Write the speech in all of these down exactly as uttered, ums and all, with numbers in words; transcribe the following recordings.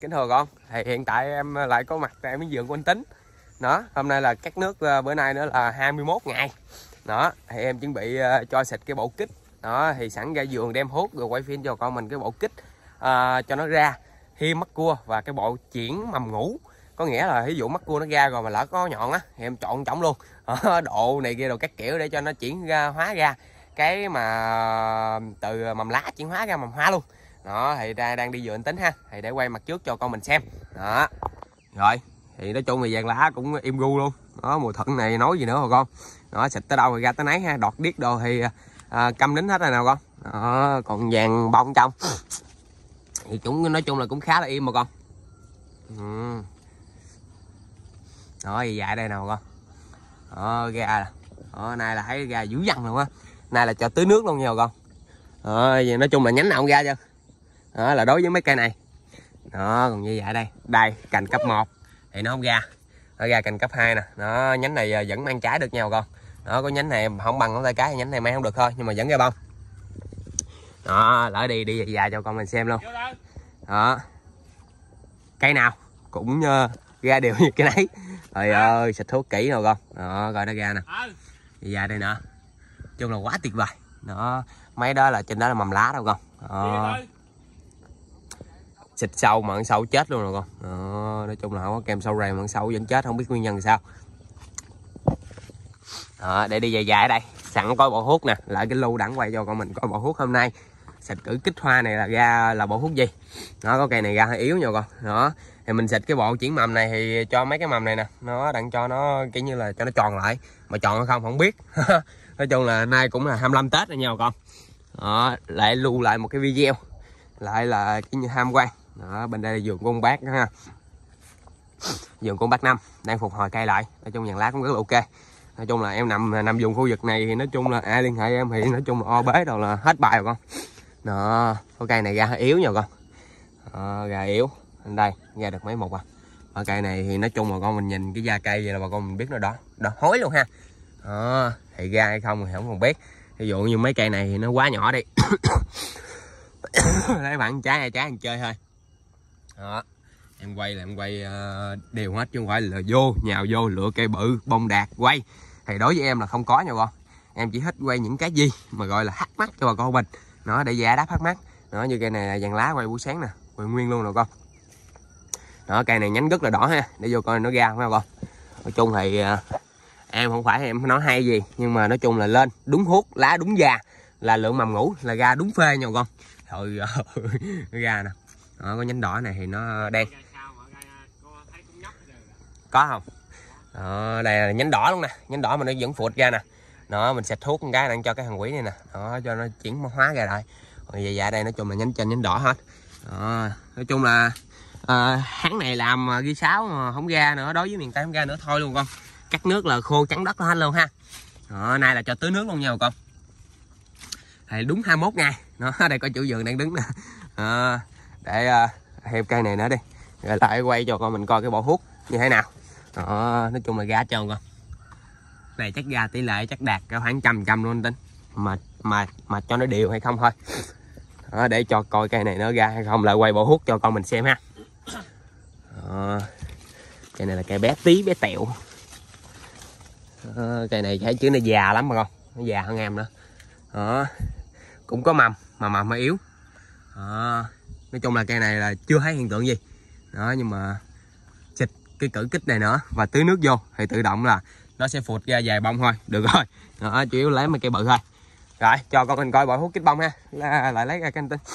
kính thưa con, thì hiện tại em lại có mặt tại miếng vườn của anh Tính. Đó, hôm nay là cắt nước, bữa nay nữa là hai mươi mốt ngày. Đó, thì em chuẩn bị cho xịt cái bộ kích. Đó, thì sẵn ra vườn đem hút rồi quay phim cho con mình cái bộ kích à, cho nó ra hiêm mắc cua và cái bộ chuyển mầm ngủ. Có nghĩa là ví dụ mắc cua nó ra rồi mà lỡ có nhọn á thì em chọn trống luôn. Đó, độ này kia đồ các kiểu để cho nó chuyển ra hóa ra cái mà từ mầm lá chuyển hóa ra mầm hoa luôn. Đó, thì ra đang đi vườn anh Tính ha, thì để quay mặt trước cho con mình xem. Đó, rồi thì nói chung thì vàng lá cũng im gu luôn. Đó, mùa thuận này nói gì nữa rồi con. Đó, xịt tới đâu thì ra tới nấy ha, đọt điếc đồ thì à, câm nín hết rồi nào con. Đó, còn vàng bông trong thì chúng nói chung là cũng khá là im mà con. Ừ. Đó, dài đây nào con. Đó, ra đó, nay là thấy ra dữ dằn luôn á. Nay là cho tưới nước luôn nha con. Đó, nói chung là nhánh nào không ra chứ. Đó là đối với mấy cây này. Đó, còn như vậy đây, đây cành cấp một thì nó không ra, nó ra cành cấp hai nè. Đó, nhánh này vẫn mang trái được nhau con. Đó, có nhánh này không bằng ngón tay cái, nhánh này mang không được thôi nhưng mà vẫn ra bông. Đó, lỡ đi đi dài cho con mình xem luôn. Đó, cây nào cũng uh, ra đều như cái nấy. Trời ơi, xịt thuốc kỹ rồi con. Đó, coi nó ra nè, dài đây nè, chung là quá tuyệt vời. Đó, mấy đó là trên đó là mầm lá đâu con. Đó, xịt sâu mà ăn sâu chết luôn rồi con. Đó, nói chung là không có kèm sâu rầy mà ăn sâu vẫn chết, không biết nguyên nhân sao. Đó, để đi dài dài ở đây sẵn có bộ hút nè, lại cái lưu đẳng quay cho con mình coi bộ hút hôm nay xịt cử kích hoa này là ra là bộ hút gì. Nó có cây này ra hơi yếu nha con. Đó, thì mình xịt cái bộ chuyển mầm này thì cho mấy cái mầm này nè, nó đặng cho nó kiểu như là cho nó tròn lại, mà tròn hay không không biết. Nói chung là nay cũng là hai mươi lăm Tết rồi nha con. Đó, lại lưu lại một cái video lại là cái như tham quan. Đó, bên đây là vườn của ông bác đó ha, vườn của ông bác Năm đang phục hồi cây lại. Nói chung vàng lá cũng rất là ok. Nói chung là em nằm nằm vùng khu vực này thì nói chung là ai liên hệ em thì nói chung là o bế đâu là hết bài rồi con. Đó, có cây này ra hơi yếu nha con. Đó, ra yếu anh đây ra được mấy một à. Ở cây này thì nói chung là con mình nhìn cái da cây vậy là bà con mình biết nó đỏ đỏ hối luôn ha. Đó, thì ra hay không thì không còn biết. Ví dụ như mấy cây này thì nó quá nhỏ đi. Lấy bạn trái hay trái ăn chơi thôi. Đó, em quay là em quay uh, đều hết chứ không phải là vô nhào vô lựa cây bự bông đạt quay. Thì đối với em là không có nha con. Em chỉ thích quay những cái gì mà gọi là hắt mắt cho bà con mình. Nó để giải đáp hắt mắt. Nó như cây này là vàng lá quay buổi sáng nè, quay nguyên luôn nè con. Đó, cây này nhánh rất là đỏ ha, để vô coi nó ra phải không con. Nói chung thì uh, em không phải em nói hay gì, nhưng mà nói chung là lên đúng hút lá đúng già là lượng mầm ngủ là ra đúng phê nha con. Trời ơi, nó ra nè. Đó, có nhánh đỏ này thì nó đen. Có không? Đó, đây là nhánh đỏ luôn nè, nhánh đỏ mà nó vẫn phụt ra nè. Đó, mình xịt thuốc một cái đang cho cái thằng quỷ này nè. Đó, cho nó chuyển hóa ra lại. Rồi vậy dạ đây nói chung là nhánh trên nhánh đỏ hết. Đó, nói chung là à, hắn này làm ghi sáo mà không ra nữa, đối với miền Tây không ra nữa thôi luôn con. Cắt nước là khô trắng đất hết luôn ha. Đó, nay là cho tưới nước luôn nha con. Thì đúng hai mươi mốt ngày. Đó, đây có chủ vườn đang đứng nè. À, để uh, thêm cây này nữa đi, rồi lại quay cho con mình coi cái bộ hút như thế nào. Đó, nói chung là ra trơn con. Này chắc ra tỷ lệ chắc đạt cả khoảng trăm trăm luôn anh Tính, mà mà mà cho nó đều hay không thôi. Đó, để cho coi cây này nó ra hay không lại quay bộ hút cho con mình xem ha. Đó, cây này là cây bé tí bé tẹo. Đó, cây này thấy chứ nó già lắm mà con, nó già hơn em nữa. Đó, cũng có mầm mà mầm hơi yếu. Đó, nói chung là cây này là chưa thấy hiện tượng gì. Đó, nhưng mà xịt cái cử kích này nữa và tưới nước vô thì tự động là nó sẽ phụt ra vài bông thôi, được rồi. Đó, chủ yếu lấy mấy cây bự thôi. Rồi cho con mình coi bội hút kích bông ha, là, lại lấy ra cái anh Tính.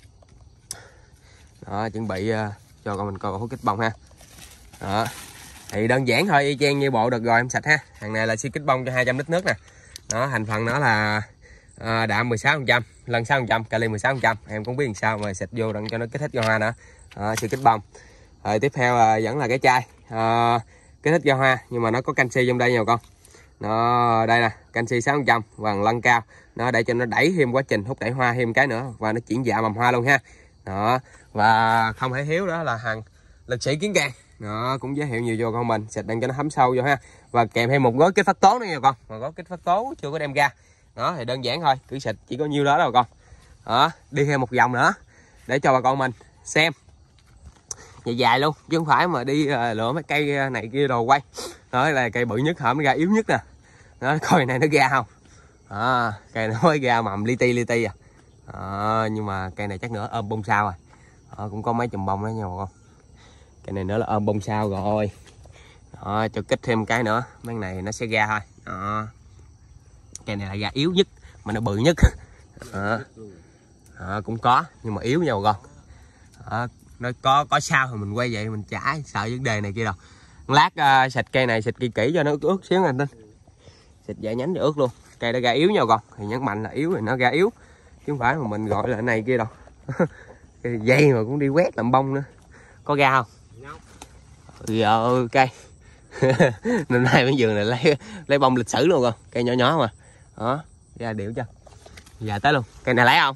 Đó, chuẩn bị uh, cho con mình coi bội hút kích bông ha. Đó, thì đơn giản thôi, y chang như bộ được rồi em sạch ha. Hàng này là xi kích bông cho hai trăm lít nước nè. Đó, thành phần nó là À, đạm mười sáu phần trăm, lần sáu phần trăm, kali mười sáu phần trăm. Em cũng biết làm sao mà xịt vô đặng cho nó kích thích ra hoa nữa. À, xịt kích bông. Rồi tiếp theo à, vẫn là cái chai à, kích thích ra hoa nhưng mà nó có canxi trong đây nha con. Nó đây nè, canxi sáu phần trăm và lân cao. Nó để cho nó đẩy thêm quá trình hút đẩy hoa thêm cái nữa và nó chuyển dạ mầm hoa luôn ha. Đó, và không thể thiếu đó là hàng lực sĩ kiến càng. Nó cũng giới thiệu nhiều cho con mình, xịt đặng cho nó thấm sâu vô ha. Và kèm thêm một gói kích phát tố nữa nha con. Mà gói kích phát tố chưa có đem ra. Đó thì đơn giản thôi, cứ xịt chỉ có nhiêu đó đâu con. Đó, đi thêm một vòng nữa để cho bà con mình xem dài dài luôn chứ không phải mà đi uh, lựa mấy cây này kia đồ quay. Đó là cây bự nhất hả, mới ra yếu nhất nè. Đó, coi này nó ra không. Đó, cây nó mới ra mầm li ti li ti à. Đó, nhưng mà cây này chắc nữa ôm bông sao rồi. Đó, cũng có mấy chùm bông đó nha bà con. Cây này nữa là ôm bông sao rồi. Đó, cho kích thêm cái nữa, mấy này nó sẽ ra thôi. Đó. Cây này là ra yếu nhất mà nó bự nhất. Đó. Đó, cũng có nhưng mà yếu nha bà con. Đó, nó có có sao thì mình quay vậy mình chả sợ vấn đề này kia đâu. Lát uh, xịt cây này xịt kỹ kỹ cho nó ướt, ướt xíu anh Tin. Xịt vài nhánh cho ướt luôn. Cây nó ra yếu nha bà con, thì nhấn mạnh là yếu thì nó ra yếu chứ không phải mà mình gọi là cái này kia đâu. Dây mà cũng đi quét làm bông nữa. Có ra không? Dạ ok. Năm nay bên vườn này lấy lấy bông lịch sử luôn không? Cây nhỏ nhỏ mà. Đó, ra điệu cho. Dạ tới luôn. Cây này lấy không?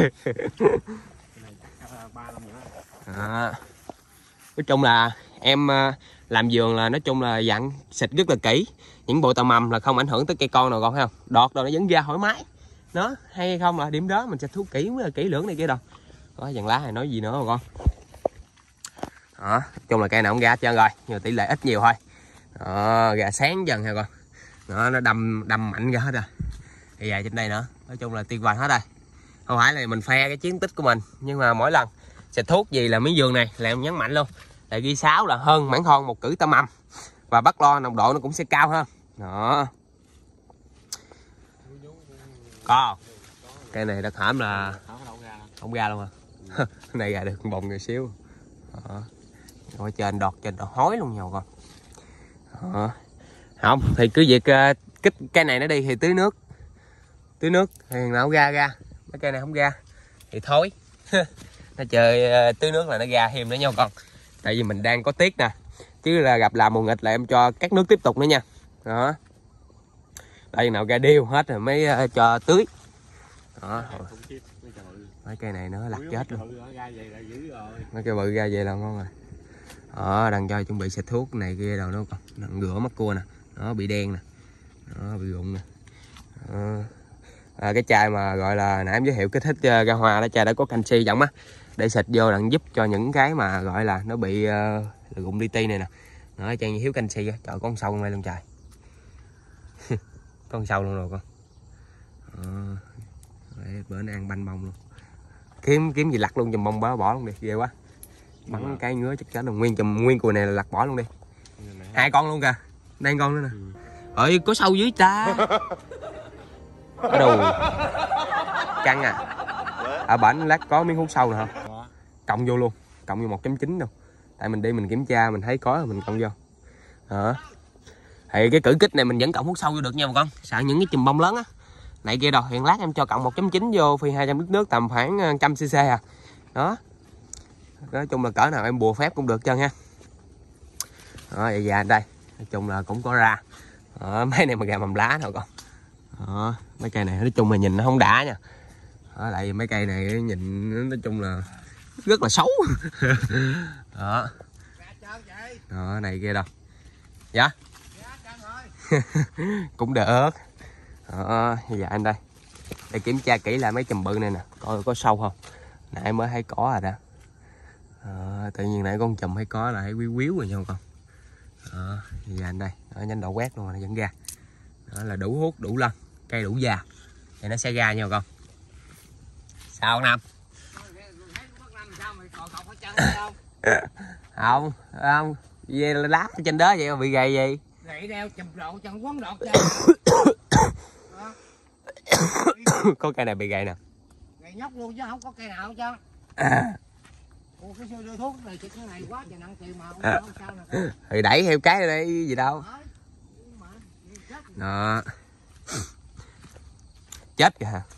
À, nói chung là em làm vườn là nói chung là dặn xịt rất là kỹ. Những bộ tàu mầm là không ảnh hưởng tới cây con nào con thấy không? Đọt rồi nó vẫn ra thoải mái. Nó hay hay không là điểm đó mình xịt thuốc kỹ mới là kỹ lưỡng này kia đâu. Có dàn lá này nói gì nữa mà con. Đó, nói chung là cây nào cũng ra hết trơn rồi, nhưng mà tỷ lệ ít nhiều thôi. Đó, ra sáng dần ha con. Đó, nó đâm đâm mạnh ra hết rồi. Thì dài trên đây nữa, nói chung là tuyệt vời hết rồi. Không phải là mình phe cái chiến tích của mình, nhưng mà mỗi lần xịt thuốc gì là miếng vườn này là em nhấn mạnh luôn. Tại ghi sáu là hơn mảng thon một cử tăm mầm và bắt lo nồng độ nó cũng sẽ cao hơn. Đó. Có. Cây này đặc hãm là không ra luôn à. Này ra được bồng người xíu. Đó. Rồi trên đọt trên đọt hói luôn nhau con. Đó. Không thì cứ việc uh, kích cây này nó đi thì tưới nước. Tưới nước thì nào ra ra. Mấy cây này không ra thì thôi. Nó chơi uh, tưới nước là nó ra thêm nữa nha con. Tại vì mình đang có tiết nè. Chứ là gặp làm mùa nghịch là em cho cắt nước tiếp tục nữa nha. Đó. Đây nào ra điêu hết rồi mới uh, cho tưới. Đó. Mấy cây này nữa lặt chết luôn. Mấy cây bự ra vậy là ngon rồi. Đó, đang cho chuẩn bị xịt thuốc này kia đâu nó còn. Đang rửa mắt cua nè. Nó bị đen nè. Đó, bị rụng nè. Đó. À, cái chai mà gọi là nãy em giới thiệu kích thích uh, ra hoa đó, chai đã có canxi giống á. Để xịt vô đặng giúp cho những cái mà gọi là nó bị uh, rụng li ti này nè. Đó, chai thiếu canxi á. Trời, con sâu này luôn trời. Con sâu luôn rồi con. Đó. Đấy, bữa nó ăn banh bông luôn. Kiếm kiếm gì lặt luôn chùm bông bỏ bỏ luôn đi, ghê quá. Bắn ừ. Cái ngứa chắc chắn là nguyên chùm nguyên cùi này là lặt bỏ luôn đi. Hai con luôn kìa. Đang con nữa nè. Ừ. Ơi có sâu dưới ta. Đồ. Căng à. Ở bển lát có miếng hút sâu nè không? Cộng vô luôn, cộng vô một chấm chín đâu. Tại mình đi mình kiểm tra mình thấy có mình cộng vô. Đó. Thì cái cử kích này mình vẫn cộng hút sâu vô được nha bà con. Sợ những cái chùm bông lớn á. Này kia đâu, hiện lát em cho cộng một chấm chín vô phi hai trăm lít nước tầm khoảng một trăm xê xê à. Đó. Nói chung là cỡ nào em bùa phép cũng được chân ha. Đó, vậy dạ đây. Nói chung là cũng có ra. Đó, mấy này mà gà mầm lá thôi con. Đó, mấy cây này nói chung là nhìn nó không đã nha. Đó, tại vì mấy cây này nhìn nói chung là rất là xấu. Đó. Đó, này kia đâu. Dạ. Cũng được. Đó, dạ anh đây. Để kiểm tra kỹ lại mấy chùm bự này nè, coi có sâu không. Nãy mới thấy có rồi đó. Đó, tự nhiên nãy con chùm hay có là thấy quýu quýu rồi nha con. Đó, dạ anh đây. Đó, nhanh độ quét luôn mà nó vẫn ra. Đó là đủ hút, đủ lân, cây đủ già thì nó sẽ ra nha con. Sao con Nam? Không, không. Về lá trên đó vậy mà bị gầy gì? Gậy đeo chùm độ chân quấn đọt ra. Có cây này bị gậy nè. Gậy nhóc luôn chứ không có cây nào chứ. À. Ủa cái siêu đưa thuốc này cái này quá trời nặng tiền mà không à. Sao nè. Thì đẩy theo cái đây gì đâu. Đó. Chết kìa hả?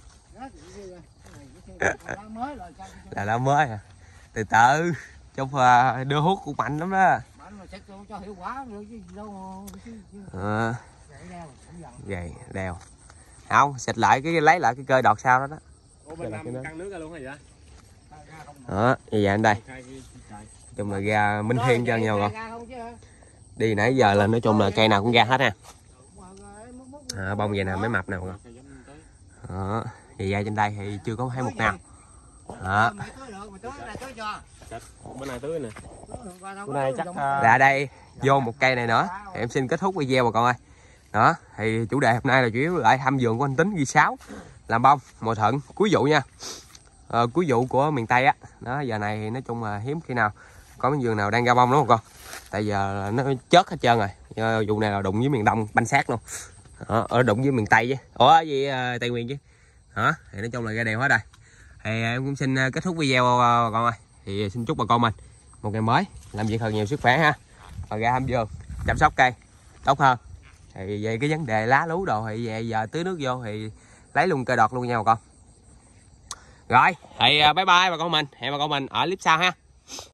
Là lá mới hả? Từ từ. Trong đưa hút cũng mạnh lắm đó. Cho hiệu quả được chứ đâu. À. Gầy đeo. Không, xịt lại cái lấy lại cái cơ đọt sau đó đó. Ủa bên Nam căng nước ra luôn hay vậy? Đó, như vậy anh đây. Chung là ra minh thiên cho nhau rồi. Đi nãy giờ là nói chung là cây nào cũng ra hết ha. À, bông vậy nè mấy mập nào con. Đó, thì ra trên đây thì chưa có thấy một nào. Đó. Bên này tưới nè. Bữa nay chắc Là đây vô một cây này nữa thì em xin kết thúc video bà con ơi. Đó thì chủ đề hôm nay là chủ yếu lại thăm vườn của anh Tính ghi sáu làm bông mùa thuận cuối vụ nha. Ờ, cuối vụ của miền Tây á. Đó giờ này thì nói chung là hiếm khi nào có cái vườn nào đang ra bông đúng không con? Tại giờ nó chết hết trơn rồi. Giờ, vụ này là đụng với miền Đông banh xác luôn. Đó, ở đụng với miền Tây chứ. Ủa gì uh, Tây Nguyên chứ. Đó thì nói chung là ra đều hết rồi. Thì em cũng xin kết thúc video bà con ơi. Thì xin chúc bà con mình một ngày mới làm việc thật nhiều sức khỏe ha, và ra thăm vườn chăm sóc cây tốt hơn. Thì về cái vấn đề lá lú đồ thì về giờ tưới nước vô thì lấy luôn cây đọt luôn nha bà con. Rồi thì bye bye bà con mình, hẹn bà con mình ở clip sau ha.